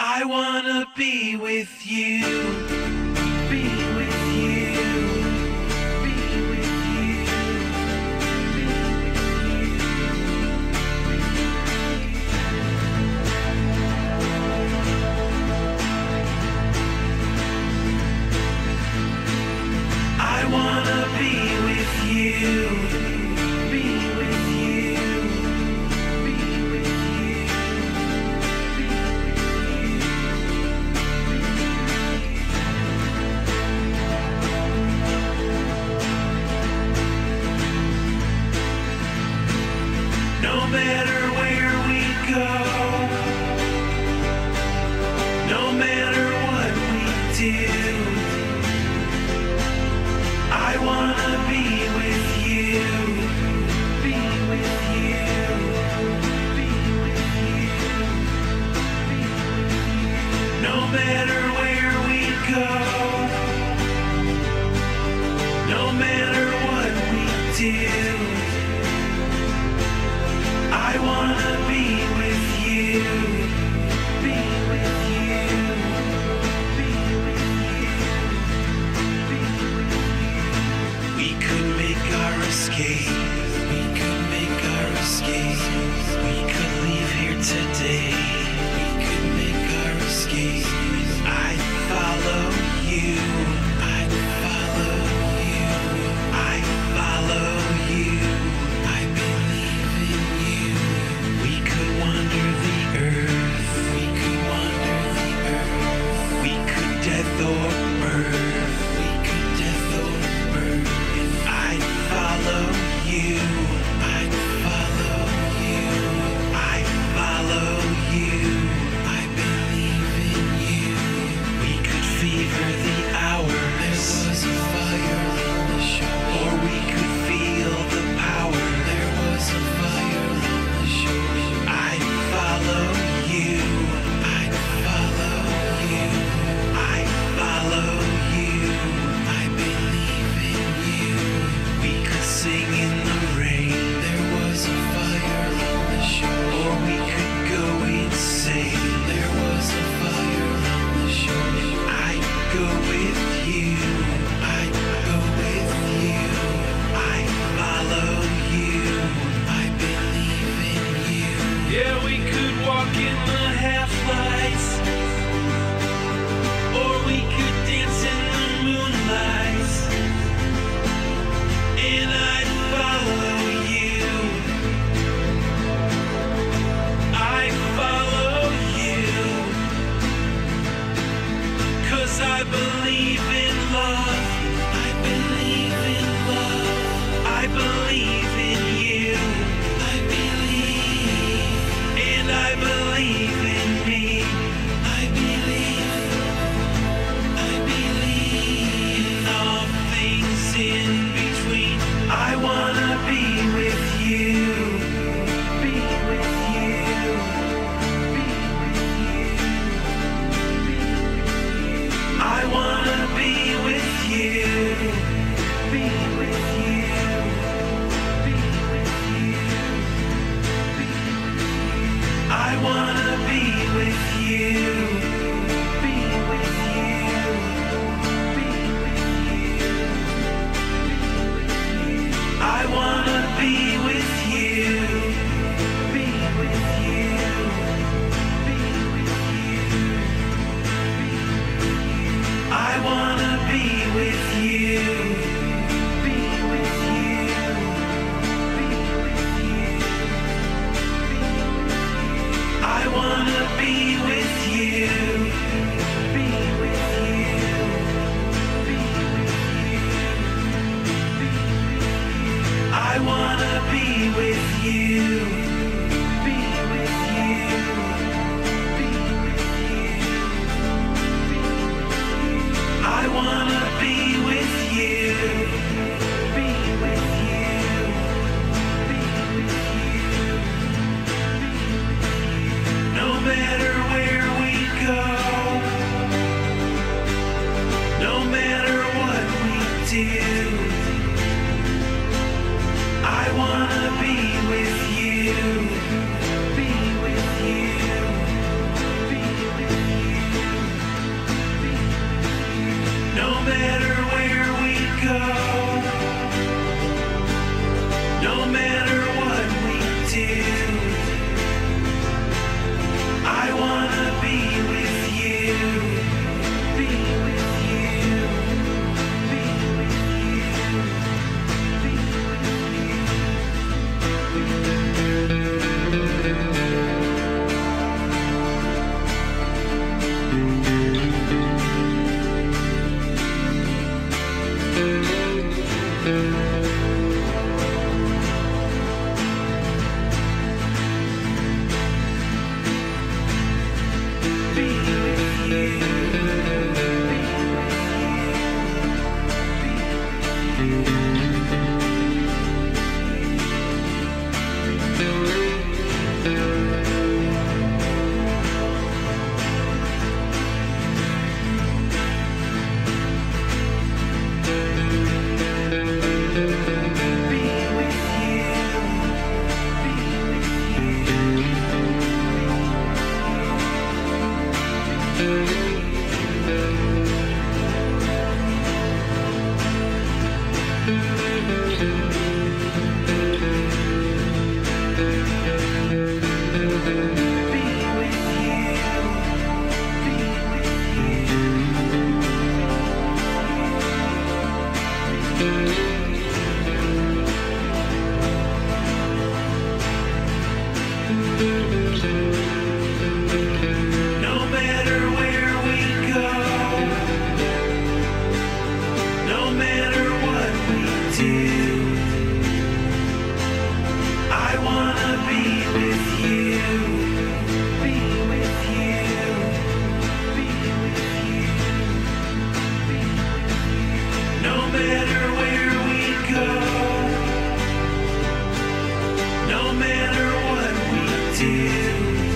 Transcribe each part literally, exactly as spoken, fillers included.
I wanna be with you, be with you, be with you, be with you. I wanna be with you, be with you, be with you, be with you. No matter where we go, no matter what we do, I wanna be with you, be with you, be with you, be with you. No matter where we go, no matter what we do, I wanna be with you, be with you, be with you, be with you. We could make our escape, we could make our escape, we could leave here today, we could make our escape. I'd follow you, I'd follow you, I'd follow you, I believe in you. We could wander the earth, we could wander the earth, we could death or birth, we could death or birth. And I'd follow you, I'd follow you, I'd follow you, I believe in you. We could fever the hours, there was a fire on the shore, or we could feel the power, there was a fire on the shore. I'd follow you, I'd follow you, I'd follow you, I believe in you. We could sing in the rain, there was a fire on the shore, or we could go insane, there was a fire on the shore. I'd go with you, I'd go with you, I'd follow you, I believe in you. Yeah, we could walk in the half-lights, or we could dance in the moonlight, and I'd follow you, I'd follow you, 'cause I believe in love, I believe in love, I believe in you, I believe, and I believe in me, I believe, I believe in all things in between. I wanna be with you, be with you, be with you, be with you. I wanna be with you, be with you, be with you, be with you. I wanna be with you, be with you, be with you, be with you. I wanna be with you, be with you, be with you, be with you. I wanna be with you, be with you, be with you, be with you. I wanna be with you, be with you, be with you, be with you. I wanna be with you, be with you, be with you, be with you. I wanna be with you. No matter where we go, no matter what we do, I wanna be with you, be with you, be with you, be with you. No matter where we go, no matter what we do,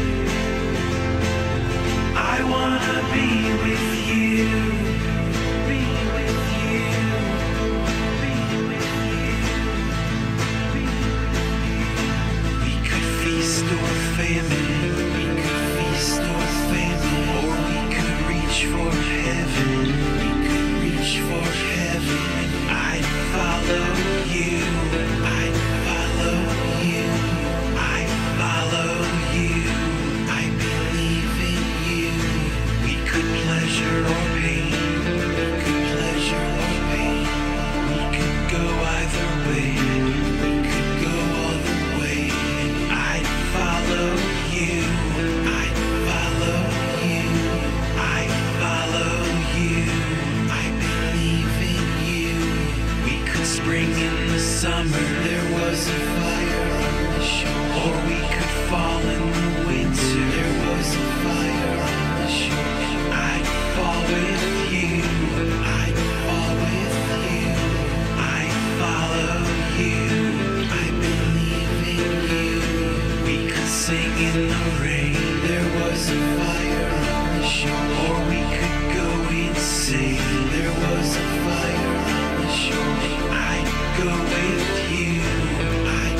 I wanna be with you, be with you, be with you, be with you. We could feast or famine, we could feast or famine, or we could reach for heaven, we could reach for heaven. I'd follow you, I'd follow you, I'd follow you, I believe in you. We could pleasure or pain, we could pleasure or pain, we could go either way, we could go all the way. I'd follow you, I'd follow you, I'd follow you, I believe in you. We could spring in the summer, there was a fire on the shore, or we could fall in the winter, there was a fire on the shore. I'd fall with you, I'd fall with you, I'd follow you, I believe in you. We could sing in the rain, there was a fire on the shore, or we could go insane, there was a fire on the shore. I'd go with you, I'd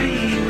be